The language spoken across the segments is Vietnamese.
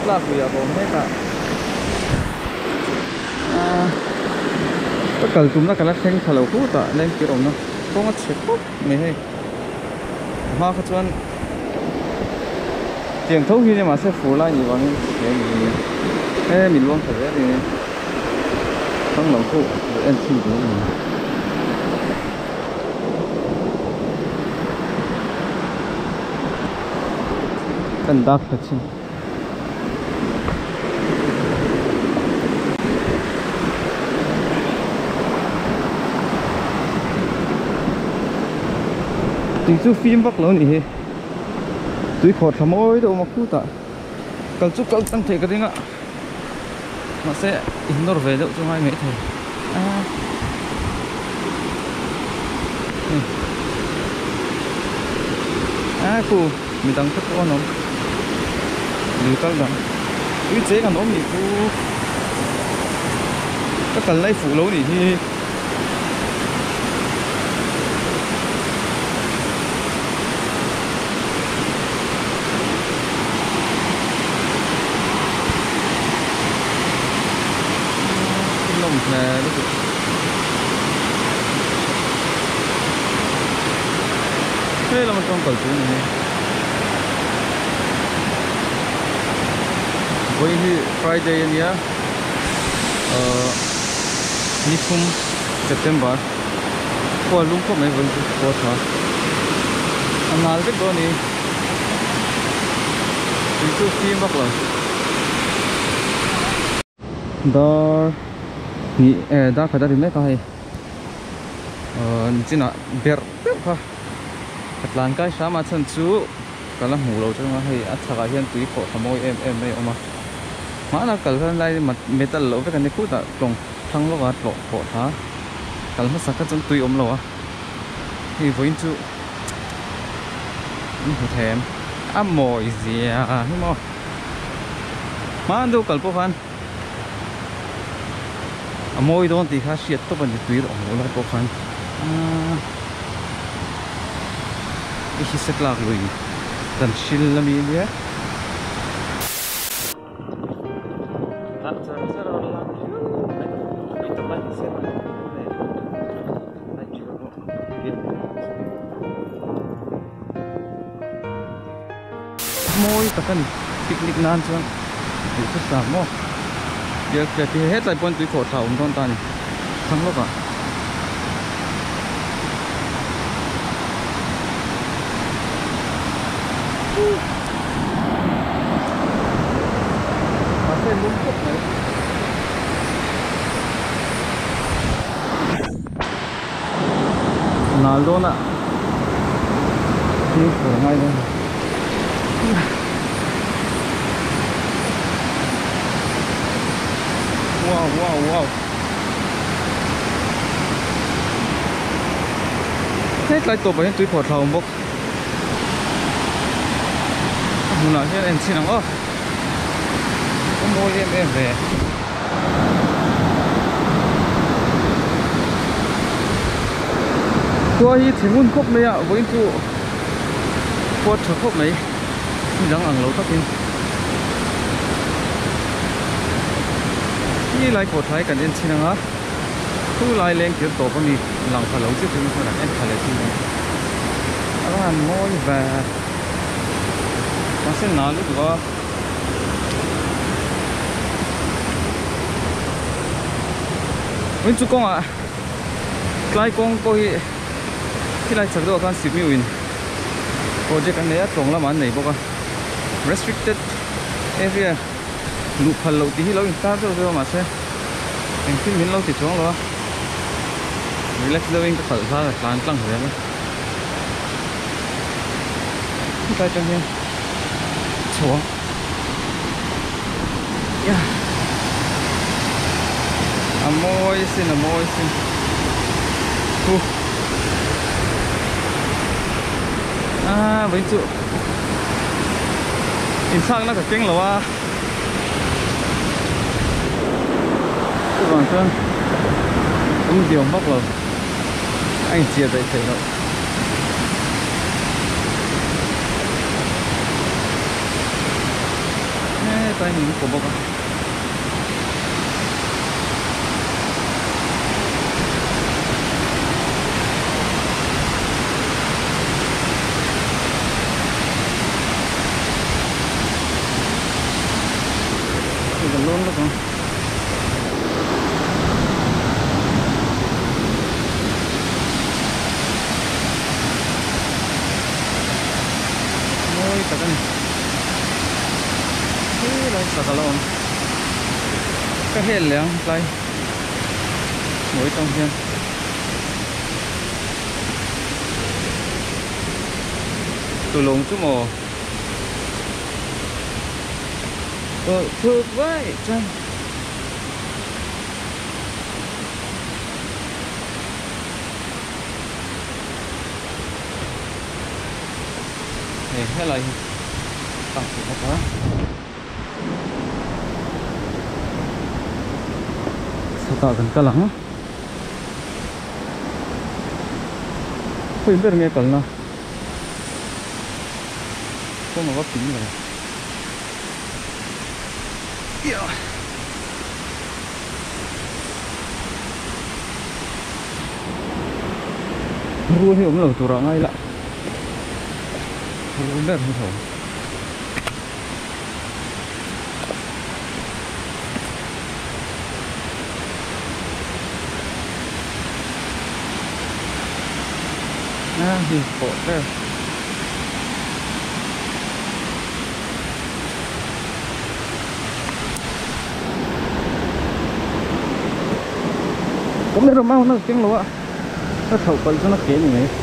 lạc vì ở bóng hết cả tất cả chúng ta cả là khen thảo lẩu hút à lên cái đồng nó có ngắt chết hút mày hay hoa phát chuan tiền thấu khi mà sẽ phủ lại nhiều bằng cái gì thế mình luôn phải thì không lẩu hút em xin của mình cần đáp thật chứ tình chú phim bắc lớn nhỉ túi khọt thầm ôi đâu mà cứ tạ cần chút cần tăng thể cái đấy ạ nó sẽ in về đâu cho hai mấy thầy cô mình đang thất con nó như các bạn cái chế cả nó mình cô các cần lấy phủ lâu thì nè thế là một con cầu chú này với Friday nhá Nifum September qua lúc có mấy vấn đề quá anh nói biết đó nè itu phim bắc rồi đó ni da kada ri me ka hai china ber kha atlan kai sama chan chu kala hu lo chang hai acha ga hian tui kho thamoi em mai oma mana kal kan lai metal lo ve kan ni khu ta tong thang lo wa tlo kho tha kal ma saka chang tui om lo a hi voin chu ni hu them amoi zia hi mo man do kal po fan môi đó thì khá siết tốt bằng túi đó ngủ lại bộ phận cái khi sẽ lạc rồi tận xin là mình nhé môi ta cần picnic nan cho thì rất là mò giờ thì hết lại bọn túi phổ thảo con ta này thắng lúc à mà xem đúng phút này nào luôn ạ đi phổ ngay đây wow hết lại tổ bởi túi phổ thầu bốc hùng nào chứ em xin lắng ơ có môi em về tôi thì muốn khóc mấy ạ với tụ quật thở khóc mấy răng ăn lâu tóc đi như lại cổ thái cần em xin lắng á cứ lại lên kiểu tổ con đi lòng phải lâu trước thì thôi là em phải lấy xin nó ăn môi và nó sẽ nói lúc đó với chú con ạ lại con coi khi lại chắc đâu con xịt miu in project anh ấy trồng làm ăn này bốc à restricted area lục phần lâu tí lâu ta rồi mà xem anh phim miếng lâu thì trống rồi relax living cái phần ra là tan tăng rồi đấy cái trong kia xuống yeah môi xin với trụ nhìn sang nó cả kinh rồi à cái vòng chân cũng điều móc rồi anh chia dậy thấy đâu tay mình của bọc gần luôn đó con. Ôi cả cái này thế đây sao cả lon cái hên liền đây mỗi trong hiên tụi lồng chút mồ thuộc vậy chân hay là tăng sự thật đó sao tạo gần cả lắm không biết nghe cẩn nào không mà có tính rồi ruồi thì cũng là tụi ngay lại không biết không thấu thì khổ đây cũng biết rồi mau nó tiếng lúa nó thấu còn cho nó kế như này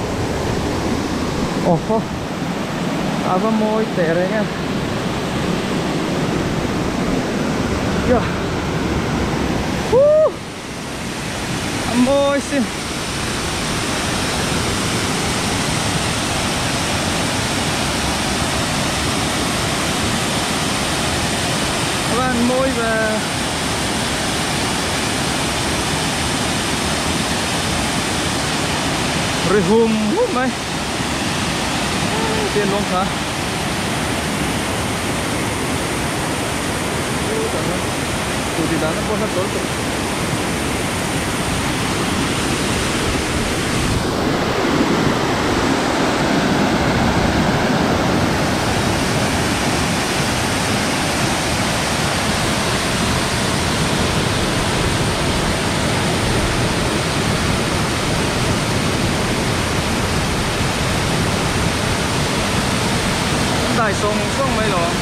oh apa môi tệ đấy nha yeah. Môi xin bạn môi và rồi hùm mày tiền luôn hả tụi thì đã nó có hết tối đại sông sông mấy lọ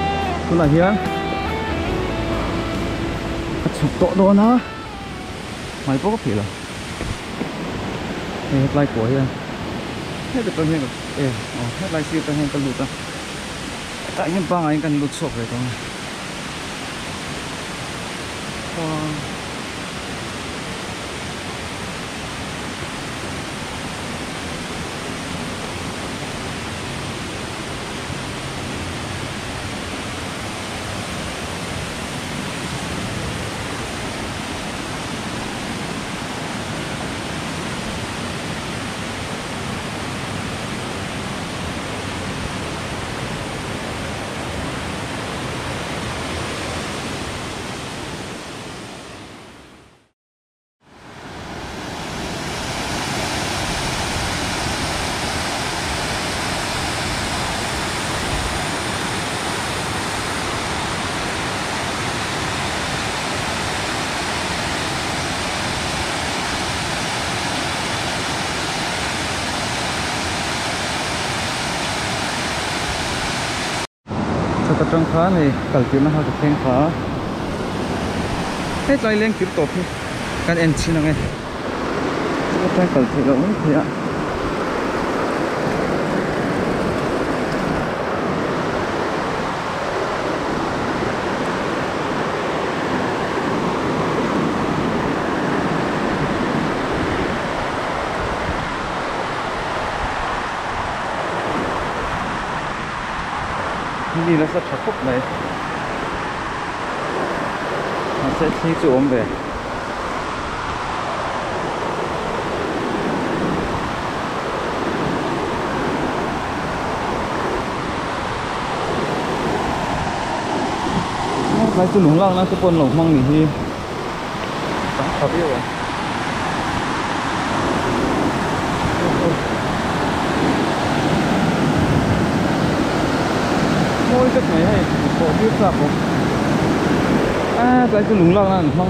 là hiền chụp tổ đồ nó mai bốc phì là headlight của hiền hết được hiền được headlight siêu hiền cần lụt à tại những bang anh cần lụt sọc rồi con ta trong khá này cần kiếm nó hơi được khen khá hết lại lên kiếm tổ thì cần em xin nghe chúng ta cần thì lỗi thì ạ đi nó sẽ chặt khúc này nó sẽ thi chỗ ôm về lại tôi lủng lăng nó cái con lủng măng thì sáng thật yêu à môi chất này hay bộ biết sao không cái lủng lăng là không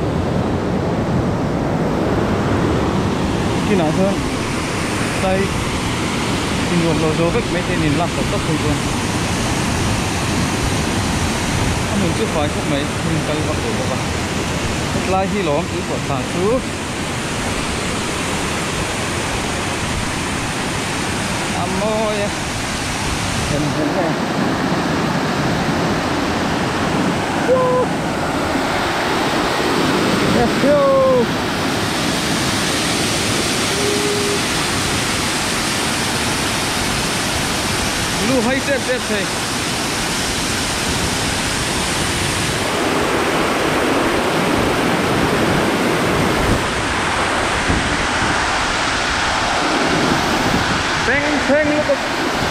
khi nào hơn đây thì luồng lò dấu vết mấy tên nhìn làm tốc không luôn mình chưa phải khúc mấy mình cần bắt đầu các bạn lại khi lỏng cứ của sản xuất môi hình này let's go blue hay đẹp thế Hang look at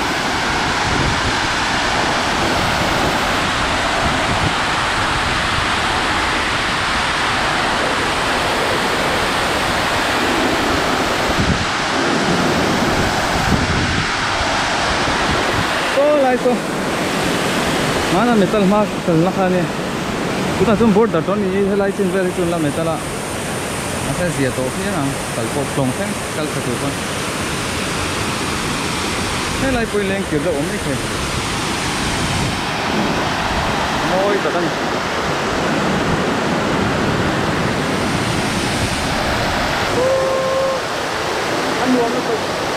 lại to mana metal mark kal nakhane uta tum board da ton ni helai chin very tun la metal a asa zia to phia na kal pop long thang kal khatu kon helai poi leng kir da om ni khe moi ta tan anh nuông nó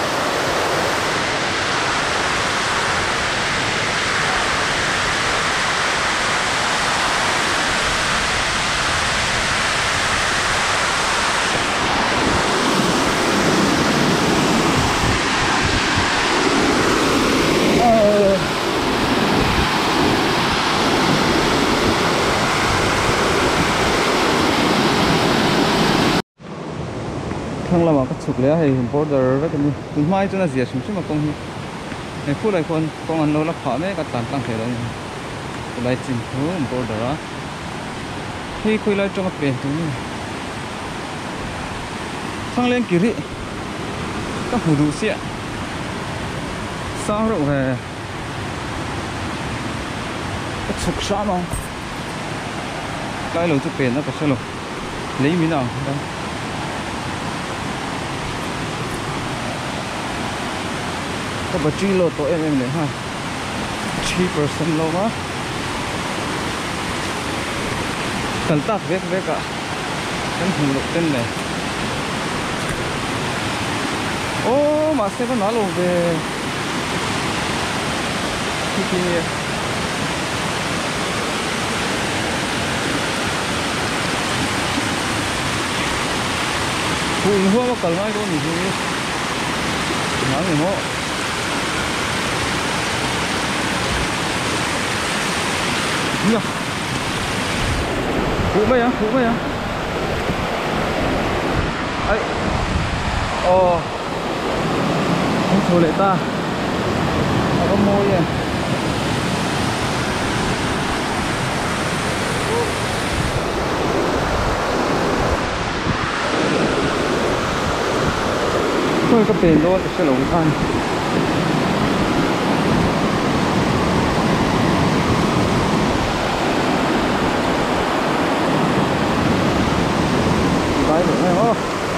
thằng làm cái chụp lấy hay border với cái này mình mai cho nó dễ xuống chứ mà công hi này phụ lại con ăn lâu là khó mấy cái tàn tăng thế đấy lại chỉnh thú border á khi quay lại trong cái bể thế này thằng lên kiri các hồ đủ xe sao rồi về cái chụp sao mà cái lối chụp bể nó có sao lối lấy miếng nào đây có bao nhiêu lô tổ em này ha 3% lô mà cần tắt vét cả kan hung luk ten ne ô mà xe vẫn nói luôn về cái hung hua mà cần nói luôn thì nói người mộ nhá phụ mấy à ấy ồ không thua lệ ta có môi à thôi có tiền luôn sẽ lồng than cái nữa không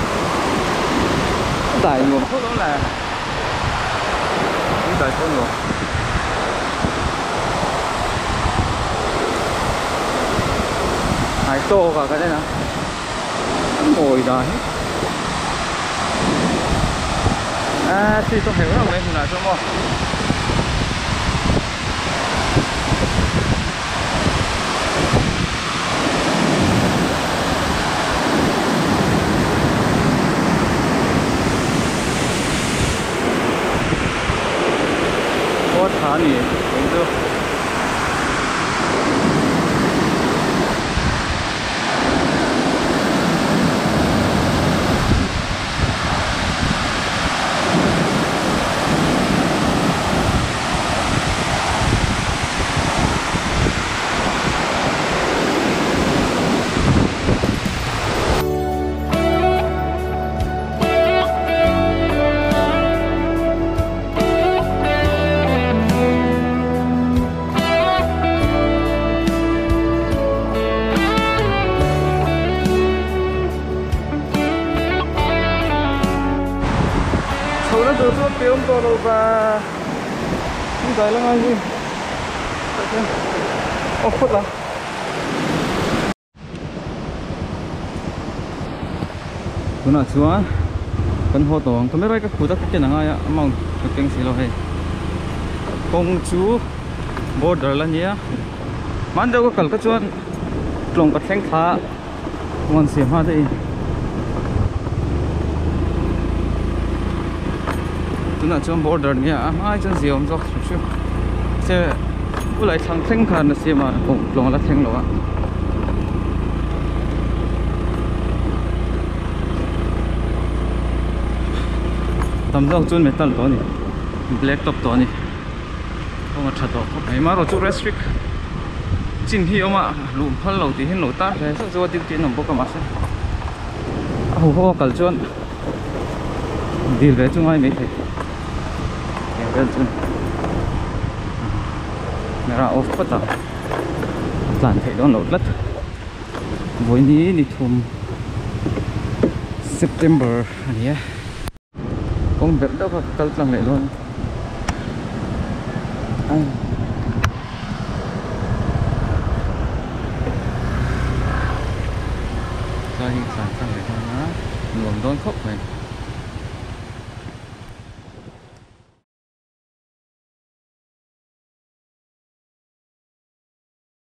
tại nguồn thuốc đó là tại con người hải tô vào cái đây nào ngồi đấy à thì tôi hiểu không em là sao không có thả nhỉ đúng chưa nó từ suốt tiếng to đâu và không phải là ngay gì ô phút lắm cứ nói xuống cần hồ tổng tôi mới bay các khu đất cái nào ai mong cái tiếng xí lo hay công chú border là nhé man đâu có cần cái chuyện lồng cái thanh thả ngon xí hoa đây nó chọn border nha ai chân gì ông cho chú sẽ u lại thằng thanh khăn là mà cũng lòng là thanh rồi tầm đâu chọn metal đó nè black top đó nè không có đó ấy mà rồi chú restrict chính hi mà lùm phân lẩu thì hin lẩu ta thế sao cho tiêu tiền nằm bốc cả mặt hô hô cả chọn deal về chúng ai mấy thế mera off pata plan thei don lo lat voini ni thum September ania kong ber da ka kal tlang le lon ai sai san sang le na nuông don khóc này